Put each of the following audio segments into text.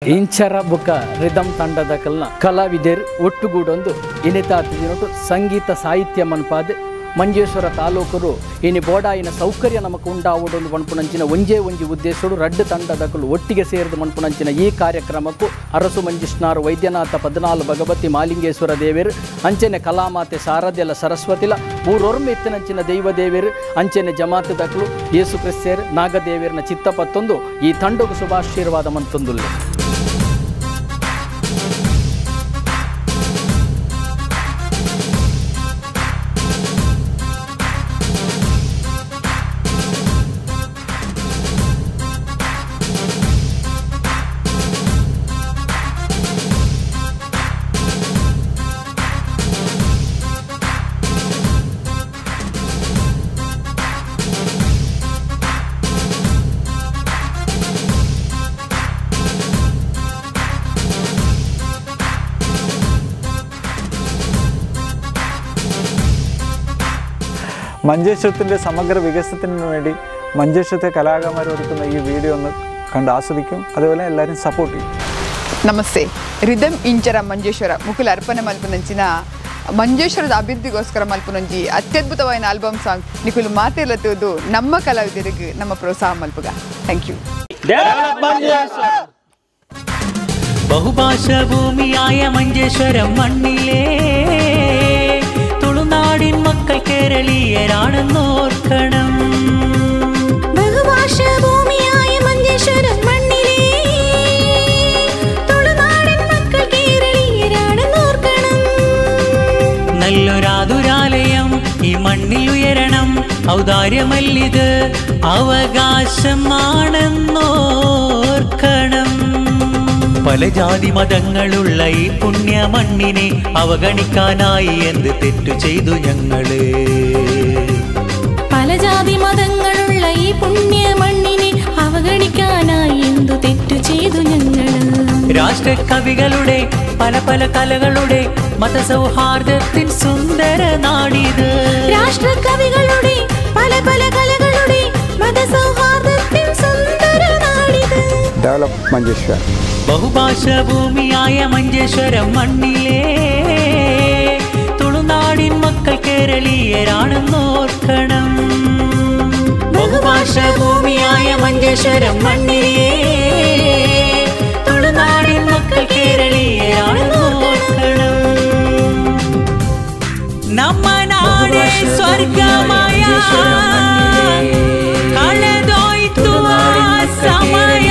Inchara ಬುಕ rhythm ತಂಡದ ಕಲಾವಿದರು ಒಟ್ಟುಗೂಡೊಂದು ಇನಿತಾತಿನೊಟ್ಟು ಸಂಗೀತ ಸಾಹಿತ್ಯ ಮನ್ಪಾದೆ ಮಂಜೇಶ್ವರ ತಾಲೂಕರು ಇನಿ ಬೋಡಾಯಿನ ಸೌಕರ್ಯ ನಮకు ಉಂಟಾವುದೊಂದು ಮನ್ಪುನಂಚಿನ ಒಂಜೇ ಉದ್ದೇಶಡು ರಡ್ಡು ತಂಡದಕಲು ಒಟ್ಟಿಗೆ ಸೇರಿದ ಮನ್ಪುನಂಚಿನ ಈ ಕಾರ್ಯಕ್ರಮಕ್ಕೂ ಅರಸು ಮಂಜಿಷ್ನಾರು ವೈದ್ಯನಾಥ 14 ಭಗವತಿ ಮಾಲಿಂಗೇಶ್ವರ ದೇವೇರು ಅಂಚೆನೆ ಕಲಾಮಾತೆ ಶಾರದೆಲ ಸರಸ್ವತಿಲ ಮೂರೊರ್ಮ ಎತ್ತಿನಂಚಿನ ದೈವ ದೇವೇರು ಅಂಚೆನೆ ಜಮಾತ್ ದಕಲು ಯೇಸು ಕ್ರಿಸ್ತೇರು ನಾಗದೇವೇರನ ಚಿತ್ತಪತ್ತೊಂದು ಈ ತಂಡకు ಶುಭಾಶೀರ್ವಾದ ಮಂತೊಂದುಲ್ಲೆ മഞ്ചേശ്വരത്തിൻ്റെ സമഗ്ര വികസനത്തിന് വേണ്ടി മഞ്ചേശ്വരത്തെ കലാകാരന്മാർ ഒരുക്കുന്ന ഈ വീഡിയോ ഒന്ന് കണ്ട് ആസ്വദിക്കും അതുപോലെ എല്ലാവരും സപ്പോർട്ട് ചെയ്യും. ನಮಸ್ತೆ. ರಿದಮ್ ಇಂಚರ ಮಂಜೇಶ್ವರ ಮುಕುಲ ಅರ್ಪಣೆ ಮಲ್ಪನಂಚಿನ ಮಂಜೇಶ್ವರದ ಅಭಿವೃದ್ಧಿಗೋಸ್ಕರ ಮಲ್ಪನಂಜಿ ಅತ್ಯದ್ಭುತವಾದ ಆಲ್ಬಮ್ ಸಾಂಗ್ ನಿಕುಲು ಮಾತೆಲ್ಲತ್ತುವುದು ನಮ್ಮ ಕಲಾವಿದರಿಗೆ ನಮ್ಮ ಪ್ರೋತ್ಸಾಹ ಮಲ್ಪುಗ. Thank you. ಬಹುಭಾಷಾ ಭೂಮಿಯಾಯ ಮಂಜೇಶ್ವರ ಮಣ್ಣಿಲೇ തുളുനാടിൻ മക്കൾ കേരളീയരാണെന്നോർക്കണം. ബഹുഭാഷാ ഭൂമിയായ മഞ്ചേശ്വരം മണ്ണിലേ തുളുനാടിൻ മക്കൾ കേരളീയരാണെന്നോർക്കണം. നല്ലൊരാതുരാലയം ഈ മണ്ണിൽ ഉയരണം. ഔദാര്യമല്ലിത് അവകാശമാണെന്നോർക്കണം. പല ജാതി മതങ്ങളുള്ള ഈ പുണ്യ മണ്ണിനെ അവഗണിക്കാനായി എന്ത് തെറ്റു ചെയ്തു ഞങ്ങള്. പല ജാതി മതങ്ങളുള്ള ഈ പുണ്യ മണ്ണിനെ അവഗണിക്കാനായി എന്തു തെറ്റു ചെയ്തു ഞങ്ങള്. രാഷ്ട്രകവികളുടെ പല പല കലകളുടെ മതസൗഹാർദ്ദത്തിൻ സുന്ദര നാടിത്. രാഷ്ട്രകവികളുടെ പല പല കലകളുടെ മതസൗഹാർദ്ദത്തിൻ സുന്ദര നാടിത്. ഡെവലപ്പ് മഞ്ചേശ്വര. ബഹുഭാഷാ ഭൂമിയായ മഞ്ചേശ്വരം മണ്ണിലേ തുളുനാടിൻ മക്കൾ കേരളീയരാണെന്നോർക്കണം. ബഹുഭാഷാ ഭൂമിയായ മഞ്ചേശ്വരം മണ്ണിലേ തുളുനാടിൻ മക്കൾ കേരളീയരാണെന്നോർക്കണം. നമ്മ നാടേ സ്വർഗമായ കಳೆದೋಯ್ತು ಸಮಯ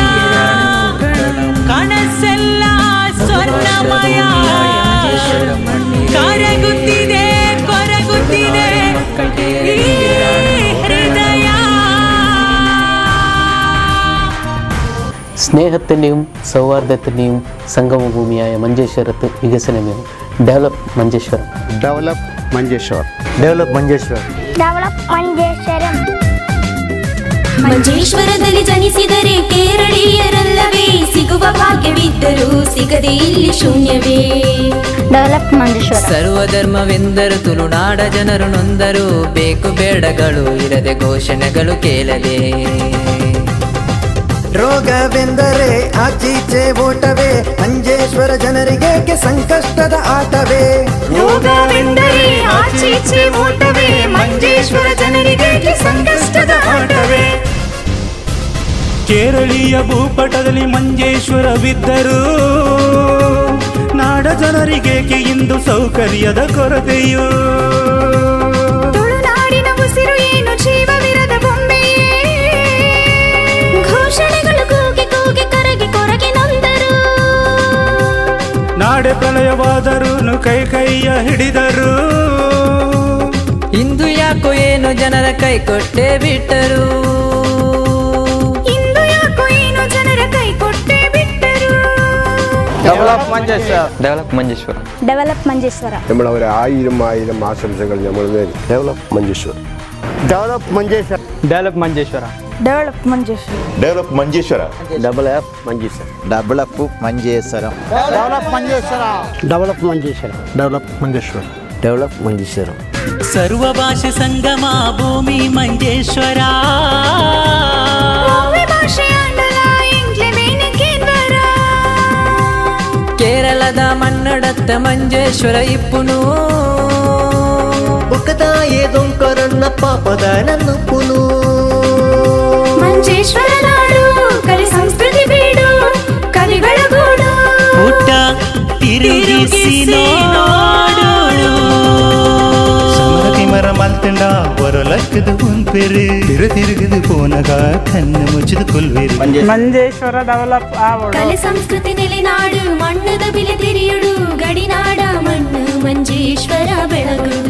ಕನಸೆಲ್ಲ ಸ್ವರ್ಣಮಯ ಕರಗುತ್ತಿದೆ ಕೊರಗುತ್ತಿದೆ ಈ ഹൃദയ. സ്നേഹത്തിൻ്റെയും സൗഹാർദ്ദത്തിൻ്റെയും സംഗമഭൂമിയായ മഞ്ചേശ്വരത്ത് വികസനമേ. Develop Manjeshwaram. Develop Manjeshwaram. Develop Manjeshwaram. Develop Manjeshwaram. ಮಂಜೇಶ್ವರದಲ್ಲಿ ಜನಿಸಿದರೆ ಕೇರಳೀಯರಲ್ಲವೇ ಸಿಗುವ ಭಾಗ್ಯವಿದ್ದರೂ ಸಿಗದೆ ಇಲ್ಲಿ ಶೂನ್ಯವೇ. ಡೆವಲಪ್ ಮಂಜೇಶ್ವರ. ಸರ್ವಧರ್ಮವೆಂದರು ತುಳುನಾಡ ಜನರು ನೊಂದರು. ಬೇಕು ಬೇಡಗಳು ಇರದೆ ಘೋಷಣೆಗಳು ಕೇಳದೆ. ರೋಗವೆಂದರೆ ಆಚೀಚೆ ಓಟವೇ ಮಂಜೇಶ್ವರ ಜನರಿಗೆ ಸಂಕಷ್ಟದ ಆಟವೇ. ರೋಗವೆಂದರೆ ಆಚೀಚೆ ಓಟವೇ ಮಂಜೇಶ್ವರ ಜನರಿಗೆ ಸಂಕಷ್ಟದ ಆಟವೇ. ಕೇರಳೀಯ ಭೂಪಟದಲ್ಲಿ ಮಂಜೇಶ್ವರವಿದ್ದರೂ ನಾಡ ಜನರಿಗೆ ಇಂದು ಸೌಕರ್ಯದ ಕೊರತೆಯು. ತುಳುನಾಡಿನ ಉಸಿರು ಏನು ಜೀವವಿರದ ಬೊಂಬೆಯೇ. ಘೋಷಣೆಗಳು ಕೂಗಿ ಕೂಗಿ ಕರಗಿ ಕೊರಗಿ ನೊಂದರು. ನಾಡೆ ಪ್ರಳಯವಾದರೂ ಕೈ ಕೈಯ ಹಿಡಿದರು. ಇಂದು ಯಾಕೋ ಏನು ಜನರ ಕೈ ಕೊಟ್ಟೆ ಬಿಟ್ಟರು. ಇಂದು ಯಾಕೋ ಏನು ಜನರ ಕೈ ಕೊಟ್ಟೆ ಬಿಟ್ಟರು. Develop Manjeshwara. Develop Manjeshwaram. Develop Manjeshwara. നമ്മൾ ഒരു ആയിരം ആശംസകൾ നമ്മൾ നേടി. Develop Manjeshwaram. Develop Manjeshwaram. Develop Manjeshwara. Develop Manjeshwara. Develop Manjeshwaram. Develop Manjeshwaram. Develop Manjeshwaram. Develop Manjeshwara. Develop Manjeshwaram. Develop Manjeshwaram. Develop Manjeshwaram. ಸರ್ವಭಾಷೆ ಸಂಗಮ ಭೂಮಿ ಮಂಜೇಶ್ವರ. ಭಾಷೆ ನಾಡತ್ತ ಮಂಜೇಶ್ವರ ಇಪ್ಪುನು ಬುಕ್ಕದಾಯೇ ದೊಂಕರನ್ನ ಪಾಪದ ನನ್ನಪ್ಪುನು ಮಂಜೇಶ್ವರ ನಾಡು ಕಲೆ ಸಂಸ್ಕೃತಿ ಬೀಡು ಕವಿಗಳ ಗೂಡು ಊಟ ತಿರುಗಿಸಿ ನೋಡು ಸಮರತಿಮರ ಮಲ್ತಂಡ ಹೊರಲಕ್ಕದ ಒಂಪೆರು ತಿರುಗಿದು ಪೋನಗ ಕಣ್ಣು ಮುಚ್ಚಿದ ಕೊಲ್ವೇರು ಮಂಜೇಶ್ವರ ಡೆವಲಪ್ ಆವಡು ಕಲೆ ಸಂಸ್ಕೃತಿ ನೆಲೆನಾಡು ಮಣ್ಣದ ಬಿಲೆ ತಿರಿಯುಡು ಗಡಿನಾಡ ಮಣ್ಣು ಮಂಜೇಶ್ವರ ಬೆಳಗುಡು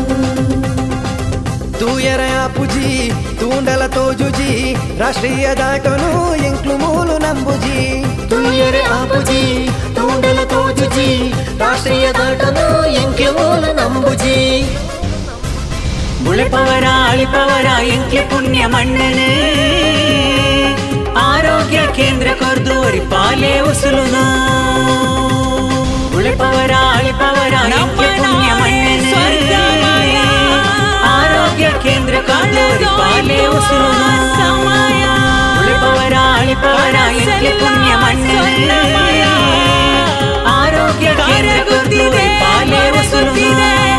ತೂಯರ ಪುಜಿ ತೂಂಡಲ ತೋಜುಜಿ ರಾಷ್ಟ್ರೀಯ ದಾಟನು ಎಂಕ್ಲು ಮೂಲು ನಂಬುಜಿ ತೂಯರ ಆಪುಜಿ ತೂಂಡಲ ತೋಜುಜಿ ರಾಷ್ಟ್ರೀಯ ದಾಟನು ಎಂಕ್ಲು ಮೂಲು ನಂಬುಜಿ ಉಳಿಪವರ ಅಳಿಪವರ ಎಂಕ್ಲೆ ಪುಣ್ಯ ಮಣ್ಣನೆ ಆರೋಗ್ಯ ಕೇಂದ್ರ ಕೊರ್ದೋರಿ ಪಾಲೆ ಉಸುಲುನ ಉಳಿಪವರ ಅಳಿಪವರ ಎಂಕ್ಲೆ ಪುಣ್ಯ ಮಣ್ಣನೆ ಆರೋಗ್ಯ ಕೇಂದ್ರ ಕೊರ್ದೋರಿ ಪಾಲೆ ಉಸುಲುನ ಉಳಿಪವರ ಅಳಿಪವರ ಎಂಕ್ಲೆ ಪುಣ್ಯ ಮಣ್ಣನೆ ಆರೋಗ್ಯ ಕೇಂದ್ರ ಕೊರ್ದೋರಿ ಪಾಲೆ ಉಸುಲುನ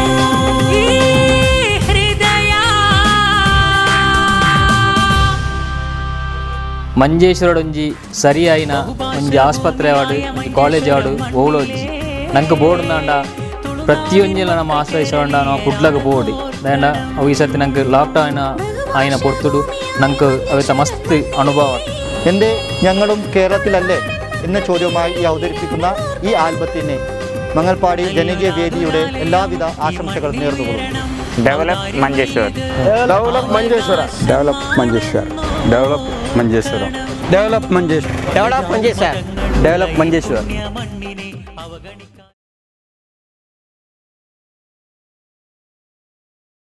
ಮಂಜೇಶ್ವರಡೊಂಜಿ ಸರಿಯಾಯಿನ ಒಂಜಿ ಆಸ್ಪತ್ರೆ ಆವಡು ಕಾಲೇಜ್ ಆವಡು ಓವಳೊಂಜಿ ನಂಗೆ ಬೋರ್ಡ್ನಾಂಡ ಪ್ರತಿಯೊಂಜಿಲ ನಮ್ಮ ಆಶ್ರಯಿಸೋಂಡ ನಾವು ಕುಡ್ಲಗ ಬೋಡಿ ದಾಂಡ ಅವು ಈ ಸರ್ತಿ ನಂಗೆ ಲಾಕ್ಡೌನ್ ആയിന പൊടുത്തുടു നമുക്ക് അവത്തെ മസ്ത് അനുഭവം. എൻ്റെ ഞങ്ങളും കേരളത്തിലല്ലേ എന്ന ചോദ്യവുമായി ഈ അവതരിപ്പിക്കുന്ന ഈ ആൽബത്തിന് മംഗൽപാടി ജനകീയ വേദിയുടെ എല്ലാവിധ ആശംസകൾ നേർന്നുകൊള്ളുന്നു. Develop Manjeshwar, develop Manjeshwara, develop Manjeshwar, develop Manjeshwara, develop Manjeshwar, develop Manjeshwar, develop Manjeshwar.